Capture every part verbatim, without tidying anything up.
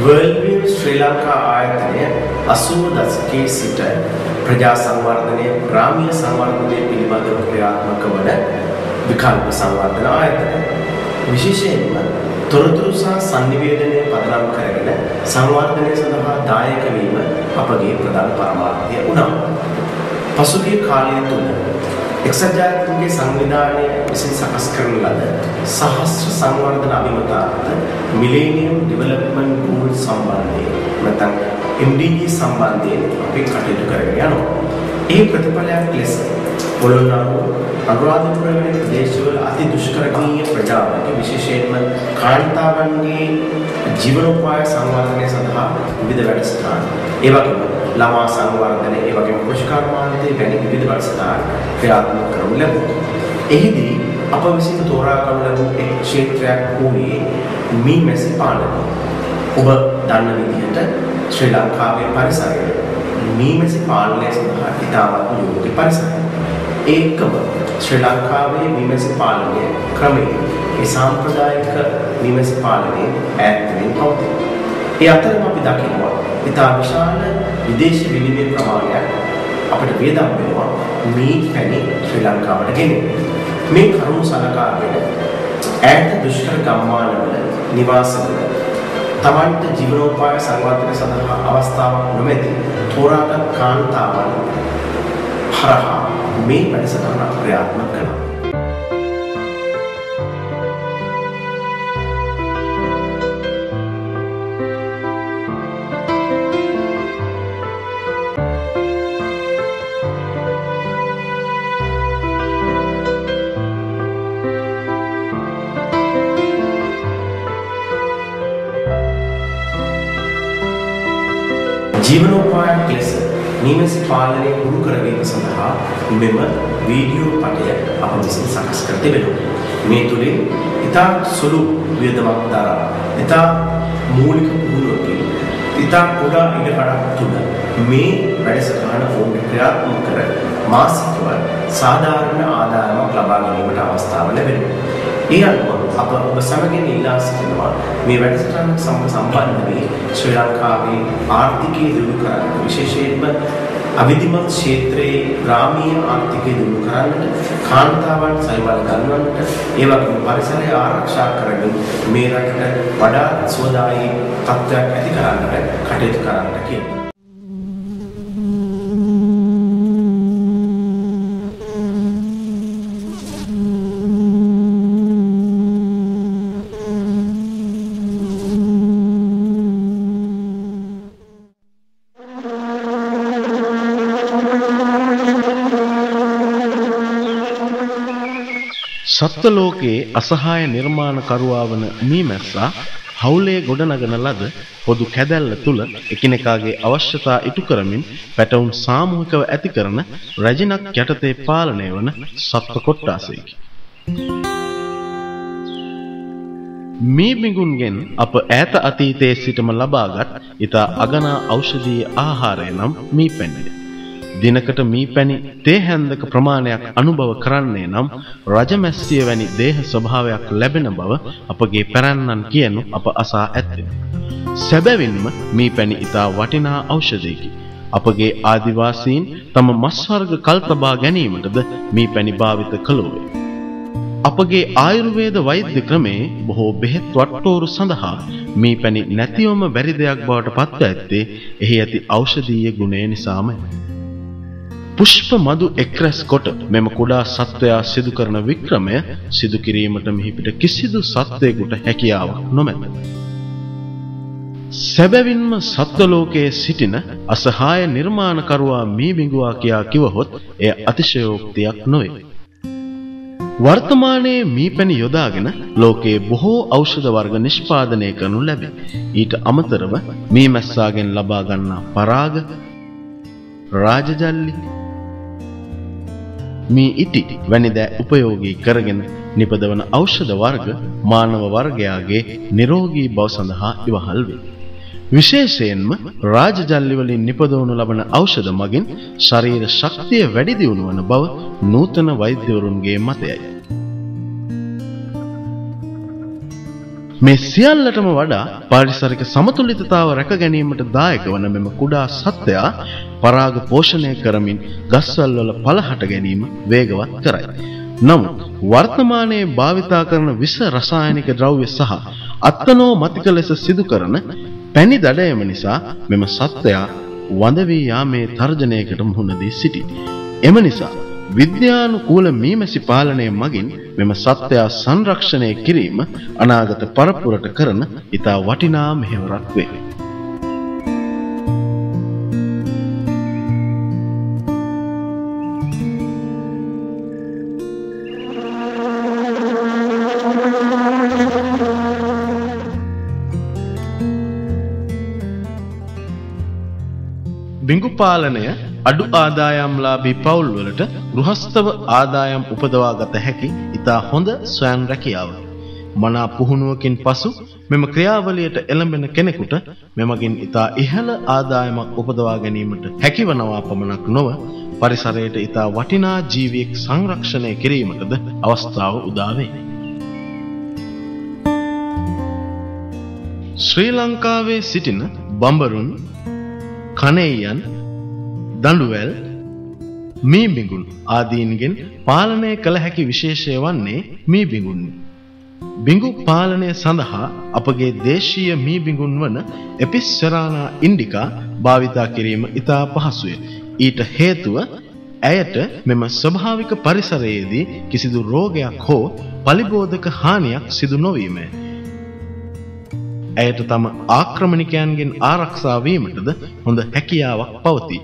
World View ශ්‍රී ලංකා ආයතනය අසූව දශකයේ සිට ප්‍රජා සංවර්ධනය, ග්‍රාමීය සංවර්ධනය පිළිබඳව ක්‍රියාත්මක වන විකල්ප සංවර්ධන ආයතනය. විශේෂයෙන්ම තොරතුරු සහ සංනිවේදනය පදනම් කරගෙන සංවර්ධනය සඳහා දායක වීම අපගේ ප්‍රධාන පරමාර්ථය වුණා. පසුගිය කාලය තුල එක්සත් ජාතීන්ගේ සංවිධානය විසින් සකස් කරන ලද සහස්‍ර සංවර්ධන අභිමතාර්ථ මිලේනියම් ඩෙවලොප්මන්ට් ගෝල් සම්බන්ධයෙන් නැත්නම් M D G සම්බන්ධයෙන් අපි කටයුතු කරගෙන යනවා. ඒ ප්‍රතිඵලයක් ලෙස පොළොන්නරුව අනුරාධපුර වැනි ප්‍රදේශවල අති දුෂ්කරගමීය ප්‍රජාවන්ට විශේෂයෙන්ම කාන්තාවන්ගේ ජීවනෝපාය සංවර්ධනය සඳහා විවිධ වැඩසටහන්, ඒ වගේම ළමා සංවර්ධනය, ඒ වගේම කෘෂිකර්මාන්තයේ වැනි විවිධ වැඩසටහන් ක්‍රියාත්මක කරනු ලැබුණා. එහිදී අප විසින් තෝරා ගනු ලැබූ එක් ක්ෂේත්‍රයක් වූයේ මීමැසි පාලනය. ඔබ දන්න විදිහට ශ්‍රී ලංකාවේ පරිසරය මීමැසි පාලනය සඳහා ඉතාමත් යෝග්‍ය පරිසරයක්. ඒකම ශ්‍රී ලංකාවේ මීමැසි පාලනය ක්‍රමයෙන් ඒ සාම්ප්‍රදායික මීමැසි පාලනයේ ඈත් වෙමින් පවතී. ඒ අතරම අපි දකිනවා ඉතා විශාල විදේශ විනිමය ප්‍රමාණයක් අපිට වියදම් වෙනවා මේ පැණි ශ්‍රී ලංකාවට ගෙනෙන්න. මේ කරුණු සලකාගෙන ඈත දුෂ්කර ගම්මානවල නිවාසවල තමන්ට ජීවනෝපාය සංවර්ධනය සඳහා අවස්ථාවක් නොමැති තෝරාගත් කාන්තාවන් හරහා මේ වැඩසටහන ක්‍රියාත්මක කරනවා. ජීවනෝපායක් ලෙස මීමැසි පාලනය පුරු කරවීම සඳහා මෙම වීඩියෝ පටය අප විසින් සකස් කර තිබෙනවා. මේ තුළින් ඉතා සුළු වියදමක් දරා ඉතා මූලික පුහුණුවකින් ඉතා කුඩා ඉඩකඩක් තුළ මේ වැඩසටහන ඔවුන් ක්‍රියාත්මක කර මාසිකව සාධාරණ ආදායමක් ලබා ගැනීමට අවස්ථාව ලැබෙනවා. ඒ අනුව අප ඔබ සමගින් ඉල්ලා සිටිනවා මේ වැඩසටහන සමග සම්බන්ධ වී ශ්‍රී ලංකාවේ ආර්ථිකය දියුණු කරන්න, විශේෂයෙන්ම අවිධිමත් ක්ෂේත්‍රයේ ග්‍රාමීය ආර්ථිකය දියුණු කරන්නට, කාන්තාවන් සයිබල් ගන්නවන්නට, ඒ වගේම පරිසරය ආරක්ෂා කරමින් මේ රටට වඩා සුවදායී තත්ත්වයක් ඇති කරන්නට කටයුතු කරන්නට කියනවා. සත්ත්ව ලෝකයේ අසහාය නිර්මාණකරුවා වන මීමැස්සා හවුලේ ගොඩනගන ලද පොදු කැදැල්ල තුල එකිනෙකාගේ අවශ්‍යතා ඉටු කරමින් පැටවුන් සාමූහිකව ඇති කරන රැජිනක් යටතේ පාලනය වන සත්ත්ව කොට්ටාසයකි. මේ මිගුන්ගෙන් අප ඈත අතීතයේ සිටම ලබාගත් ඉතා අගනා ඖෂධීය ආහාරය නම් මී පැණිය. දිනකට මී පැණි තේ හැන්දක ප්‍රමාණයක් අනුභව කරන්නේ නම් රජමැස්සිය වැනි දේහ ස්වභාවයක් ලැබෙන බව අපගේ පැරැන්නන් කියනු අප අසා ඇත්තේ. සැබවින්ම මී පැණි ඉතා වටිනා ඖෂධයකි. අපගේ ආදිවාසීන් තම මස් වර්ග කල්තබා ගැනීමටද මී පැණි භාවිත කළෝය. අපගේ ආයුර්වේද වෛද්‍ය ක්‍රමේ බොහෝ බෙහෙත් වට්ටෝරු සඳහා මී පැණි නැතිවම බැරි දෙයක් බවට පත්ව ඇත්තේ එහි ඇති ඖෂධීය ගුණය නිසාමයි. පුෂ්ප මදු එක්රැස් කොට මෙම කුඩා සත්වයා සිදු කරන වික්‍රමය සිදු කිරීමට මෙහිපිට කිසිදු සත්වයෙකුට හැකියාවක් නොමැත. සැබවින්ම සත්ව ලෝකයේ සිටින අසහාය නිර්මාණකරුවා මී බිඟුවා කියා කිවහොත් එය අතිශයෝක්තියක් නොවේ. වර්තමානයේ මී පැණි යොදාගෙන ලෝකයේ බොහෝ ඖෂධ වර්ග නිෂ්පාදනය කරනු ලැබේ. ඊට අමතරව මී මැස්සාගෙන් ලබා ගන්නා පරාග, රාජජල්ලි, මී ඉටි වැනි දෑ උපයෝගී කරගෙන නිපදවන ඖෂධ වර්ග මානව වර්ගයාගේ නිරෝගී බව සඳහා ඉවහල් වේ. විශේෂයෙන්ම රාජජල්ලි වලින් නිපදවනු ලබන ඖෂධ මගින් ශරීර ශක්තිය වැඩි දියුණු වන බව නූතන වෛද්‍යවරුන්ගේ මතයයි. මේ සියල්ලටම වඩා පාරිසරික සමතුලිතතාව රැක ගැනීමට දායක වන මෙම කුඩා සත්වයා පරාග පෝෂණය කරමින් ගස්වල වල පළ හට ගැනීම වේගවත් කරයි. නමුත් වර්තමානයේ භාවිතා කරන විස රසායනික ද්‍රව්‍ය සහ අත්නෝමතික ලෙස සිදු කරන පැණි දඩයම නිසා මෙම සත්වයා වඳ වී යාමේ තර්ජනයකට මුහුණ දී සිටී. එම නිසා විද්‍යානුකූල මීමැසි පාලනය මගින් මෙම සත්වයා සංරක්ෂණය කිරීම අනාගත පරපුරට කරන ඉතා වටිනා මෙහෙවරක් වේ. බිඟු පාලනය අඩු ආදායම්ලාභී පවුල්වලට ගෘහස්තව ආදායම් උපදවා ගත හැකි ඉතා හොඳ ස්වයං රැකියාවක්. මනා පුහුණුවකින් පසු මෙම ක්‍රියාවලියට එළඹෙන කෙනෙකුට මෙමගින් ඉතා ඉහළ ආදායමක් උපදවා ගැනීමට හැකිවනවා පමණක් නොව පරිසරයට ඉතා වටිනා ජීවියෙක් සංරක්ෂණය කිරීමටද අවස්ථාව උදා වේ. ශ්‍රී ලංකාවේ සිටින බඹරුන්, කණෙයියන්, දඬුවැල්, මීබිඟුන් ආදීන්ගෙන් පාලනය කළ හැකි විශේෂය වන්නේ මීබිඟුන්ය. බිඟු පාලනය සඳහා අපගේ දේශීය මීබිඟුන් වන එපිස් සෙරානා ඉන්ඩිකා භාවිතා කිරීම ඉතා පහසුය. ඊට හේතුව ඇයට මෙම ස්වභාවික පරිසරයේදී කිසිදු රෝගයක් හෝ පලිබෝධක හානියක් සිදු නොවීමය. ඇයට තම ආක්‍රමණිකයන්ගෙන් ආරක්ෂා වීමටද හොඳ හැකියාවක් පවතී.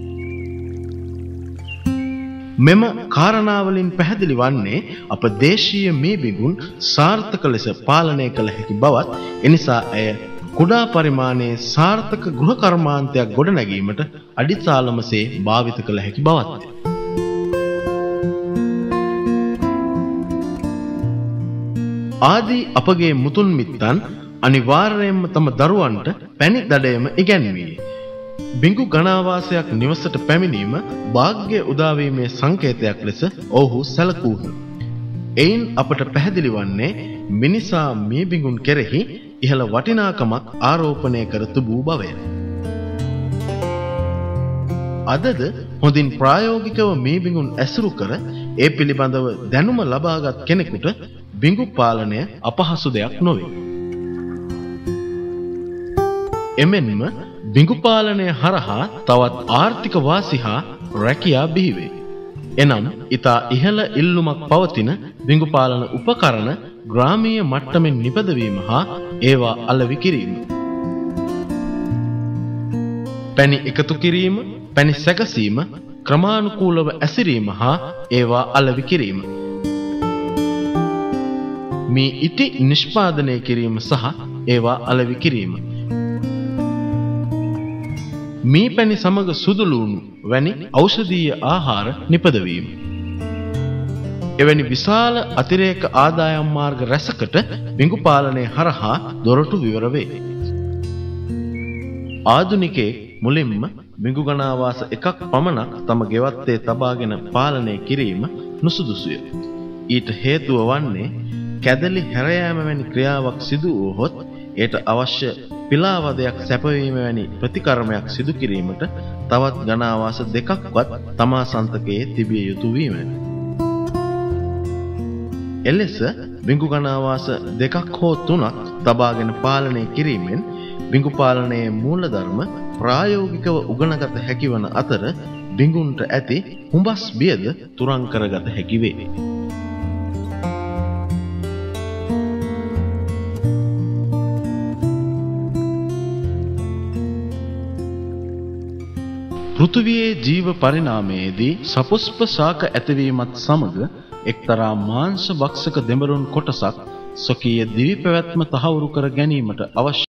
මෙම කාරණාවලින් පැහැදිලි වන්නේ අප දේශීය මීබිඟුන් සාර්ථක ලෙස පාලනය කළ හැකි බවත්, එනිසා ඇය කුඩා පරිමාණයේ සාර්ථක ගෘහ කර්මාන්තයක් ගොඩනැගීමට අඩිතාලමසේ භාවිත කළ හැකි බවත්. ආදී අපගේ මුතුන් මිත්තන් අනිවාර්යයෙන්ම තම දරුවන්ට පැණි දඩයම ඉගැන්වීය. බිඟු ගණාවාසයක් නිවසට පැමිණීම වාග්ය උදාවීමේ සංකේතයක් ලෙස ඔවුහු සැලකූහ. එයින් අපට පැහැදිලි වන්නේ මිනිසා මේ බිඟුන් කෙරෙහි ඉහළ වටිනාකමක් ආරෝපණය කර තිබූ බවය. අදද හොඳින් ප්‍රායෝගිකව මේ බිඟුන් ඇසුරු කර ඒ පිළිබඳව දැනුම ලබාගත් කෙනෙකුට බිඟු පාලනය අපහසු දෙයක් නොවේ. එමෙන්ම බිඟු පාලනය හරහා තවත් ආර්ථික වාසි හා රැකියා බිහිවේ. එනම් ඉතා ඉහළ ඉල්ලුමක් පවතින බිඟු පාලන උපකරණ ග්‍රාමීය මට්ටමින් නිපදවීම හා ඒවා අලෙවි කිරීම. පැණි එකතු කිරීම, පැණි සැකසීම, ක්‍රමානුකූලව ඇසිරීම හා ඒවා අලෙවි කිරීම. මේ ඉටි නිෂ්පාදනය කිරීම සහ ඒවා අලෙවි කිරීම. මේ පැණි සමග සුදුලූණු වැනි ඖෂධීය ආහාර නිපදවීම. එවැනි විශාල අතිරේක ආදායම් මාර්ග රැසකට බිඟු පාලනය හරහා දොරටු විවර වේ. ආධුනිකයෙක් මුලින්ම බිඟු ගණාවාස එකක් පමණක් තම ගෙවත්තේ තබාගෙන පාලනය කිරීම නුසුදුසුය. ඊට හේතුව වන්නේ කැදලි හැරයෑම වැනි ක්‍රියාවක් සිදු වුවහොත් ඒට අවශ්‍ය පිලාවදයක් සැපවීම වැනි ප්‍රතිකර්මයක් සිදු කිරීමට තවත් ගණාවාස දෙකක්වත් තමා සන්තකයේ තිබිය යුතු වීමයි. එලෙස බිඟු ගණාවාස දෙකක් හෝ තුනක් තබාගෙන පාලනය කිරීමෙන් බිඟු පාලනයේ මූලධර්ම ප්‍රායෝගිකව උගනගත හැකි වන අතර බිඟුන්ට ඇති හුඹස් බියද තුරන් කරගත හැකි වේ. පෘථිවියේ ජීව පරිණාමයේදී සපුෂ්ප ශාක ඇතිවීමත් සමග එක්තරා මාංශ භක්ෂක දෙමරුන් කොටසක් ස්වකීය දිවි පැවැත්ම තහවුරු කර ගැනීමට අවශ්‍ය